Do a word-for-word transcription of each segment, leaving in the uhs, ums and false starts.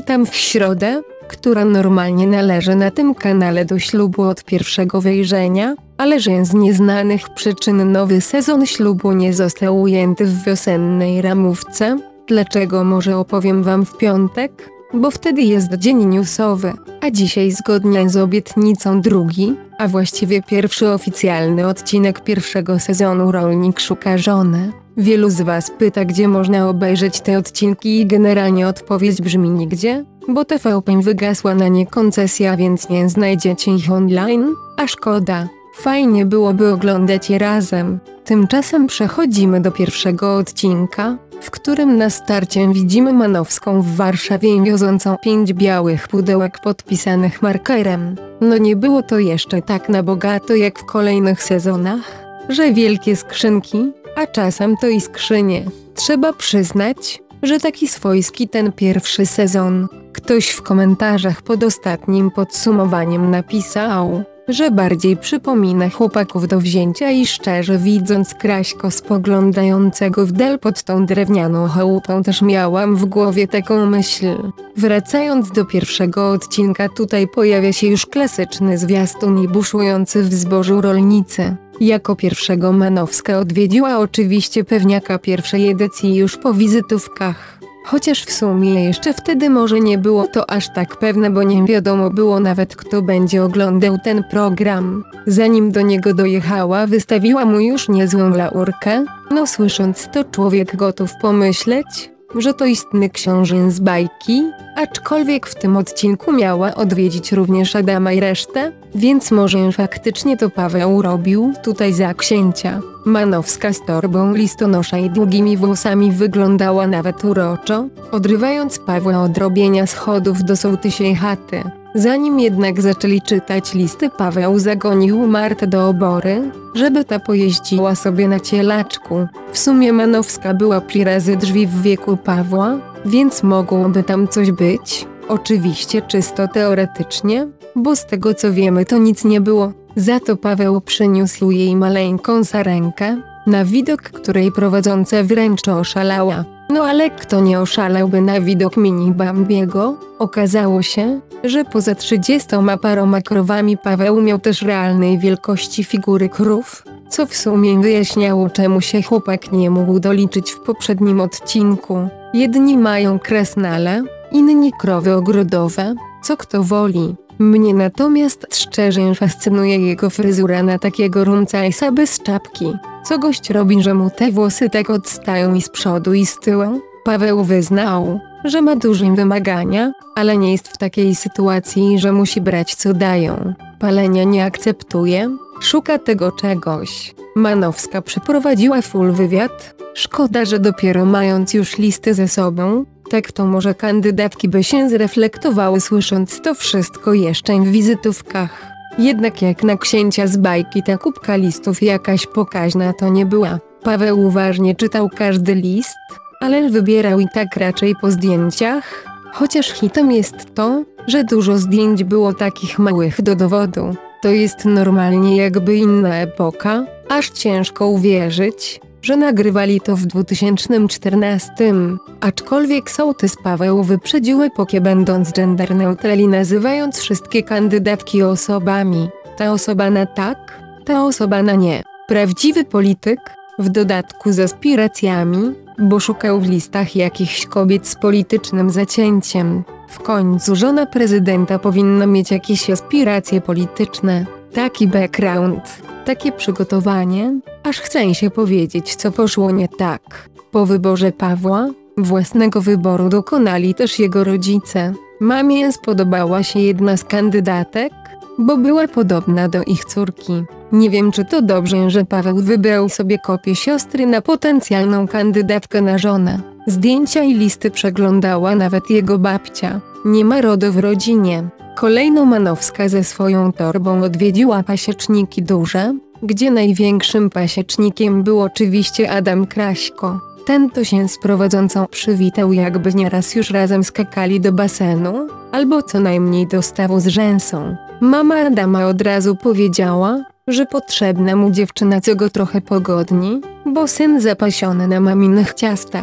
Witam w środę, która normalnie należy na tym kanale do ślubu od pierwszego wejrzenia, ale że z nieznanych przyczyn nowy sezon ślubu nie został ujęty w wiosennej ramówce. Dlaczego, może opowiem wam w piątek, bo wtedy jest dzień newsowy, a dzisiaj zgodnie z obietnicą drugi, a właściwie pierwszy oficjalny odcinek pierwszego sezonu Rolnik szuka żony. Wielu z was pyta, gdzie można obejrzeć te odcinki, i generalnie odpowiedź brzmi nigdzie, bo T V P wygasła na nie koncesja, więc nie znajdziecie ich online, a szkoda. Fajnie byłoby oglądać je razem. Tymczasem przechodzimy do pierwszego odcinka, w którym na starcie widzimy Manowską w Warszawie wiozącą pięć białych pudełek podpisanych markerem. No nie było to jeszcze tak na bogato jak w kolejnych sezonach, że wielkie skrzynki, a czasem to i skrzynie. Trzeba przyznać, że taki swojski ten pierwszy sezon. Ktoś w komentarzach pod ostatnim podsumowaniem napisał, że bardziej przypomina Chłopaków do wzięcia, i szczerze widząc Kraśko spoglądającego w dal pod tą drewnianą chałupą też miałam w głowie taką myśl. Wracając do pierwszego odcinka, tutaj pojawia się już klasyczny zwiastun i buszujący w zbożu rolnicy. Jako pierwszego Manowska odwiedziła oczywiście pewniaka pierwszej edycji już po wizytówkach. Chociaż w sumie jeszcze wtedy może nie było to aż tak pewne, bo nie wiadomo było nawet, kto będzie oglądał ten program. Zanim do niego dojechała, wystawiła mu już niezłą laurkę. No słysząc to, człowiek gotów pomyśleć, że to istny książę z bajki, aczkolwiek w tym odcinku miała odwiedzić również Adama i resztę, więc może faktycznie to Paweł robił tutaj za księcia. Manowska z torbą listonosza i długimi włosami wyglądała nawet uroczo, odrywając Pawła od robienia schodów do sołtysiej chaty. Zanim jednak zaczęli czytać listy, Paweł zagonił Martę do obory, żeby ta pojeździła sobie na cielaczku. W sumie Manowska była pi razy drzwi w wieku Pawła, więc mogłoby tam coś być. Oczywiście czysto teoretycznie, bo z tego co wiemy to nic nie było. Za to Paweł przyniósł jej maleńką sarenkę, na widok której prowadząca wręcz oszalała. No ale kto nie oszalałby na widok mini Bambiego? Okazało się, że poza trzydziestoma paroma krowami Paweł miał też realnej wielkości figury krów, co w sumie wyjaśniało, czemu się chłopak nie mógł doliczyć w poprzednim odcinku. Jedni mają krasnale, inni krowy ogrodowe, co kto woli. Mnie natomiast szczerze fascynuje jego fryzura na takiego rumcajsa bez czapki. Co gość robi, że mu te włosy tak odstają i z przodu i z tyłu? Paweł wyznał, że ma duże wymagania, ale nie jest w takiej sytuacji, że musi brać co dają. Palenia nie akceptuje, szuka tego czegoś. Manowska przeprowadziła full wywiad. Szkoda, że dopiero mając już listy ze sobą, tak to może kandydatki by się zreflektowały, słysząc to wszystko jeszcze w wizytówkach. Jednak jak na księcia z bajki ta kubka listów jakaś pokaźna to nie była. Paweł uważnie czytał każdy list, ale wybierał i tak raczej po zdjęciach. Chociaż hitem jest to, że dużo zdjęć było takich małych do dowodu. To jest normalnie jakby inna epoka, aż ciężko uwierzyć, że nagrywali to w dwa tysiące czternastym. Aczkolwiek sołtys Paweł wyprzedził epokę, będąc gender neutral i nazywając wszystkie kandydatki osobami. Ta osoba na tak, ta osoba na nie. Prawdziwy polityk, w dodatku z aspiracjami, bo szukał w listach jakichś kobiet z politycznym zacięciem. W końcu żona prezydenta powinna mieć jakieś aspiracje polityczne. Taki background, takie przygotowanie, aż chce się powiedzieć, co poszło nie tak. Po wyborze Pawła, własnego wyboru dokonali też jego rodzice. Mamie spodobała się jedna z kandydatek, bo była podobna do ich córki. Nie wiem, czy to dobrze, że Paweł wybrał sobie kopię siostry na potencjalną kandydatkę na żonę. Zdjęcia i listy przeglądała nawet jego babcia. Nie ma rodu w rodzinie. Kolejno Manowska ze swoją torbą odwiedziła pasieczniki duże, gdzie największym pasiecznikiem był oczywiście Adam Kraśko. Ten to się z prowadzącą przywitał, jakby nieraz już razem skakali do basenu, albo co najmniej do stawu z rzęsą. Mama Adama od razu powiedziała, że potrzebna mu dziewczyna, co go trochę pogodni, bo syn zapasiony na maminych ciastach.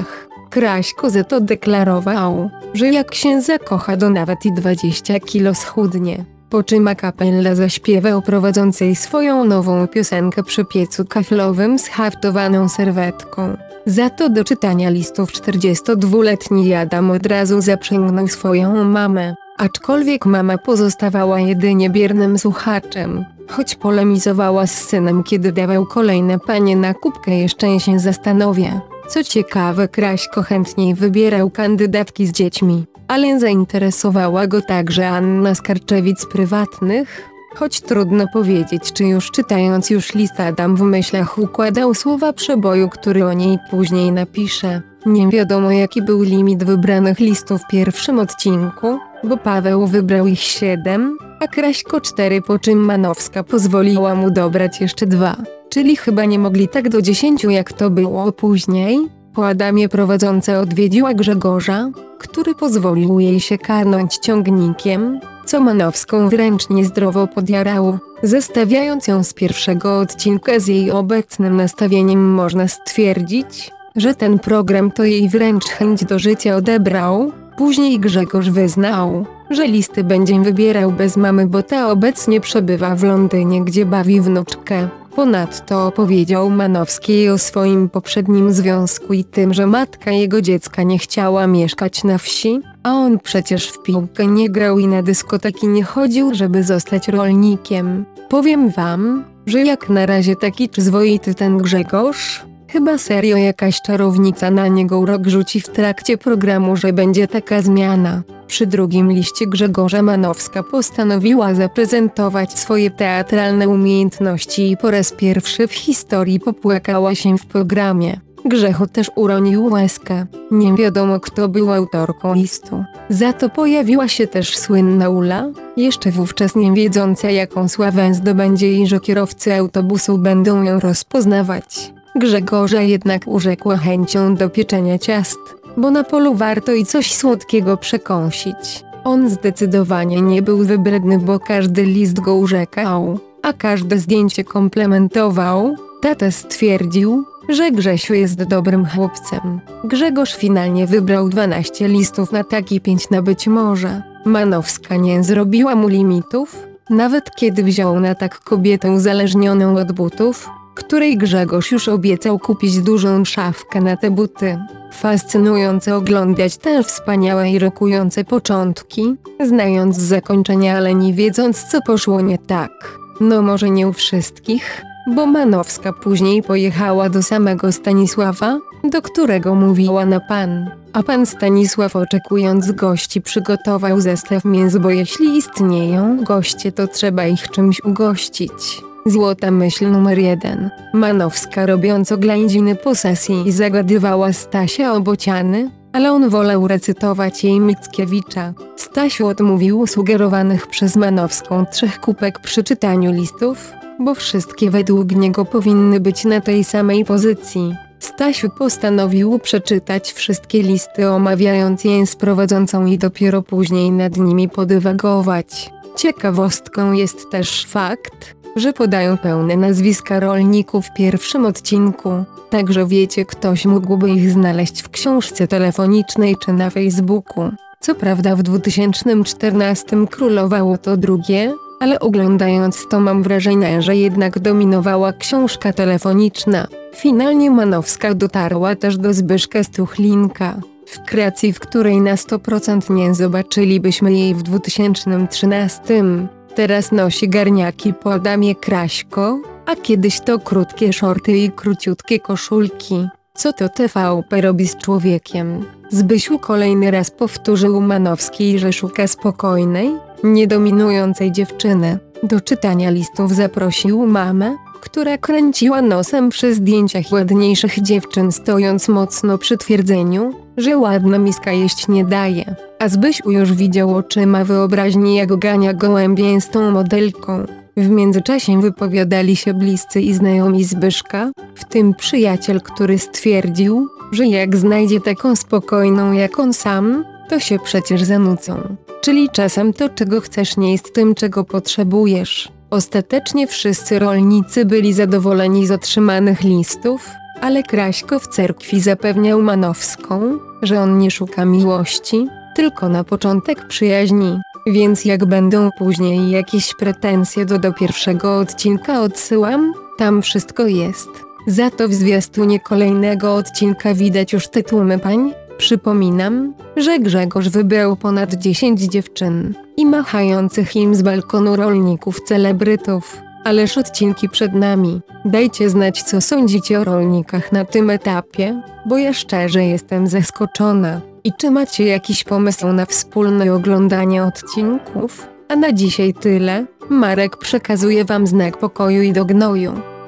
Kraśko za to deklarował, że jak się zakocha to nawet i dwadzieścia kilo schudnie. Po czym a cappella zaśpiewał prowadzącej swoją nową piosenkę przy piecu kaflowym z haftowaną serwetką. Za to do czytania listów czterdziestodwuletni Adam od razu zaprzęgnął swoją mamę, aczkolwiek mama pozostawała jedynie biernym słuchaczem. Choć polemizowała z synem, kiedy dawał kolejne panie na kubkę, jeszcze się zastanowię. Co ciekawe, Kraśko chętniej wybierał kandydatki z dziećmi, ale zainteresowała go także Anna z Karczewic Prywatnych. Choć trudno powiedzieć, czy już czytając już list Adam w myślach układał słowa przeboju, który o niej później napisze. Nie wiadomo, jaki był limit wybranych listów w pierwszym odcinku, bo Paweł wybrał ich siedem, a Kraśko cztery, po czym Manowska pozwoliła mu dobrać jeszcze dwa, czyli chyba nie mogli tak do dziesięciu, jak to było później. Po Adamie prowadząca odwiedziła Grzegorza, który pozwolił jej się karnąć ciągnikiem, co Manowską wręcz niezdrowo podjarało. Zestawiając ją z pierwszego odcinka z jej obecnym nastawieniem, można stwierdzić, że ten program to jej wręcz chęć do życia odebrał. Później Grzegorz wyznał, że listy będzie wybierał bez mamy, bo ta obecnie przebywa w Londynie, gdzie bawi wnuczkę. Ponadto opowiedział Manowskiej o swoim poprzednim związku i tym, że matka jego dziecka nie chciała mieszkać na wsi, a on przecież w piłkę nie grał i na dyskoteki nie chodził, żeby zostać rolnikiem. Powiem wam, że jak na razie taki przyzwoity ten Grzegorz. Chyba serio jakaś czarownica na niego urok rzuci w trakcie programu, że będzie taka zmiana. Przy drugim liście Grzegorza Manowska postanowiła zaprezentować swoje teatralne umiejętności i po raz pierwszy w historii popłakała się w programie. Grzecho też uronił łezkę. Nie wiadomo, kto był autorką listu. Za to pojawiła się też słynna Ula, jeszcze wówczas nie wiedząca, jaką sławę zdobędzie i że kierowcy autobusu będą ją rozpoznawać. Grzegorza jednak urzekła chęcią do pieczenia ciast, bo na polu warto i coś słodkiego przekąsić. On zdecydowanie nie był wybredny, bo każdy list go urzekał, a każde zdjęcie komplementował. Tata stwierdził, że Grzesiu jest dobrym chłopcem. Grzegorz finalnie wybrał dwanaście listów na taki pięć na być może. Manowska nie zrobiła mu limitów, nawet kiedy wziął na tak kobietę uzależnioną od butów, której Grzegorz już obiecał kupić dużą szafkę na te buty. Fascynujące oglądać te wspaniałe i rokujące początki, znając zakończenia, ale nie wiedząc, co poszło nie tak. No może nie u wszystkich, bo Manowska później pojechała do samego Stanisława, do którego mówiła na pan, a pan Stanisław, oczekując gości, przygotował zestaw mięs, bo jeśli istnieją goście, to trzeba ich czymś ugościć. Złota myśl numer jeden. Manowska, robiąc oględziny posesji, zagadywała Stasia o bociany, ale on wolał recytować jej Mickiewicza. Stasiu odmówił sugerowanych przez Manowską trzech kubek przy czytaniu listów, bo wszystkie według niego powinny być na tej samej pozycji. Stasiu postanowił przeczytać wszystkie listy, omawiając je z prowadzącą i dopiero później nad nimi podywagować. Ciekawostką jest też fakt, że podają pełne nazwiska rolników w pierwszym odcinku, także wiecie, ktoś mógłby ich znaleźć w książce telefonicznej czy na Facebooku. Co prawda w dwa tysiące czternastym królowało to drugie, ale oglądając to mam wrażenie, że jednak dominowała książka telefoniczna. Finalnie Manowska dotarła też do Zbyszka Stuchlinka, w kreacji, w której na sto procent nie zobaczylibyśmy jej w dwa tysiące trzynastym. Teraz nosi garniaki po Adamie Kraśko, a kiedyś to krótkie szorty i króciutkie koszulki. Co to T V P robi z człowiekiem? Zbysiu kolejny raz powtórzył Manowskiej, że szuka spokojnej, niedominującej dziewczyny. Do czytania listów zaprosił mamę, która kręciła nosem przy zdjęciach ładniejszych dziewczyn, stojąc mocno przy twierdzeniu, że ładna miska jeść nie daje. A Zbysiu już widział oczyma wyobraźni, jak gania gołębie z tą modelką. W międzyczasie wypowiadali się bliscy i znajomi Zbyszka, w tym przyjaciel, który stwierdził, że jak znajdzie taką spokojną jak on sam, to się przecież zanucą. Czyli czasem to, czego chcesz, nie jest tym, czego potrzebujesz. Ostatecznie wszyscy rolnicy byli zadowoleni z otrzymanych listów, Ale Kraśko w cerkwi zapewniał Manowską, że on nie szuka miłości, tylko na początek przyjaźni, więc jak będą później jakieś pretensje to do pierwszego odcinka odsyłam, tam wszystko jest. Za to w zwiastunie kolejnego odcinka widać już tytuły pań. Przypominam, że Grzegorz wybrał ponad dziesięć dziewczyn i machających im z balkonu rolników celebrytów. Ależ odcinki przed nami. Dajcie znać, co sądzicie o rolnikach na tym etapie, bo ja szczerze jestem zaskoczona. I czy macie jakiś pomysł na wspólne oglądanie odcinków? A na dzisiaj tyle. Marek przekazuje wam znak pokoju i do gnoju.